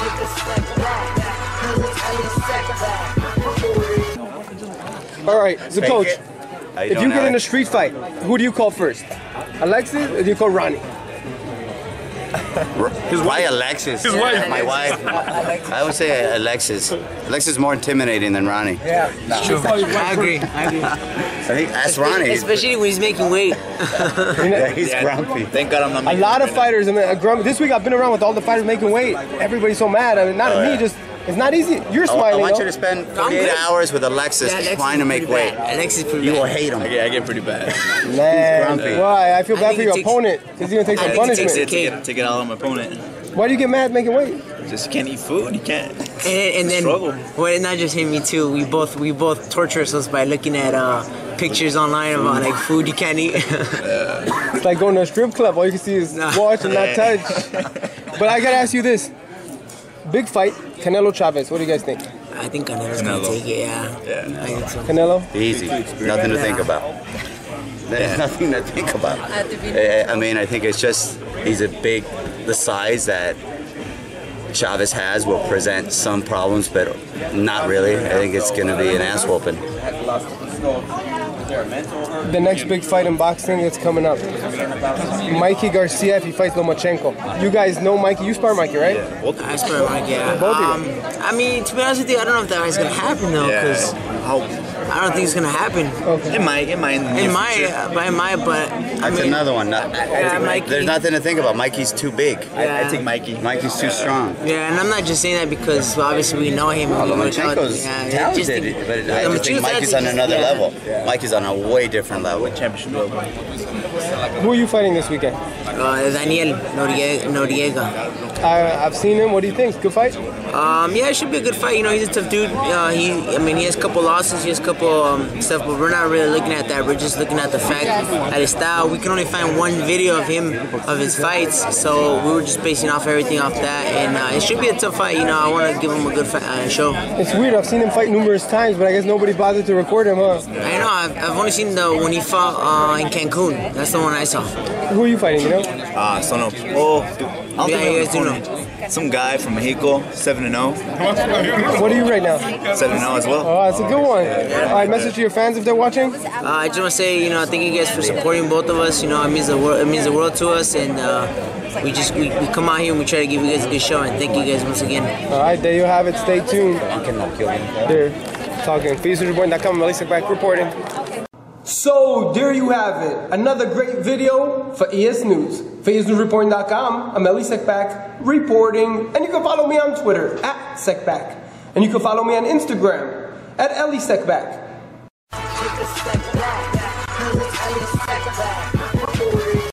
All right, so coach, if you get in a street fight, who do you call first? Alexis or do you call Ronnie? Why Alexis? His wife. My wife. I would say Alexis. Alexis is more intimidating than Ronnie. Yeah, it's true. I agree. I think that's Ronnie. Especially when he's making weight. Yeah, he's grumpy. Thank God I'm not making A lot of fighters, I mean, grumpy. This week I've been around with all the fighters making weight. Everybody's so mad. I mean, not at me, just it's not easy. You're smiling. I want you to spend 48 hours with Alexis trying to make weight. Alexis pretty You bad. will hate him. Yeah, I get pretty bad. Man, grumpy. why? I feel bad think for it your takes- opponent. He's gonna take some I think it takes punishment. To get out on my opponent. Why do you get mad making weight? Just can't eat food. You can't. And then, Struggle. well, not just him, me too. We both torture ourselves by looking at pictures online about like food you can't eat. It's like going to a strip club. All you can see is watch and not touch. But I gotta ask you this: big fight, Canelo Chavez. What do you guys think? I think Canelo's gonna take it. Yeah. I think so. Canelo? Easy. Nothing to think about. There's nothing to think about. I mean, I think it's just he's the size that Chavez has will present some problems, but not really. I think it's going to be an ass whooping. The next big fight in boxing that's coming up. Mikey Garcia if he fights Lomachenko. You guys know Mikey. You spar Mikey, right? I spar Mike, yeah. Both of you. I mean, to be honest with you, I don't know if that is gonna happen though, because I don't think it's gonna happen. Okay. It might. In the near future. But That's another one. Mikey. There's nothing to think about. Mikey's too big. I take Mikey. Mikey's too strong. Yeah, and I'm not just saying that because obviously we know him. And we work out. Lomachenko's talented, but I just think Mikey's on another level. Mikey's on a way different level. Championship level. Who are you fighting this weekend? Daniel Noriega. I've seen him. What do you think? Good fight? Yeah, it should be a good fight. You know, he's a tough dude. He has a couple losses, he has a couple stuff, but we're not really looking at that. We're just looking at the fact that his style. We can only find one video of him, of his fights, so we were just basing off everything off that, and it should be a tough fight. You know, I want to give him a good show. It's weird. I've seen him fight numerous times, but I guess nobody bothered to record him, huh? I know, I've only seen when he fought in Cancun. That's the one I saw. Who are you fighting, you know? So no. I don't Yeah, think you guys do know. Some guy from Mexico, 7-0. What are you right now? 7-0 as well. Oh, that's a good one. All right, message to your fans if they're watching. I just want to say, you know, thank you guys for supporting both of us. You know, it means the world to us, and we come out here and we try to give you guys a good show. And thank you guys once again. All right, there you have it. Stay tuned. They're talking. FaceNewsReport.com. Melissa back reporting. So there you have it. Another great video for ES News. FaceNewsReport.com. I'm Eli Sekback reporting, and you can follow me on Twitter @Sekback, and you can follow me on Instagram @Eli Sekback.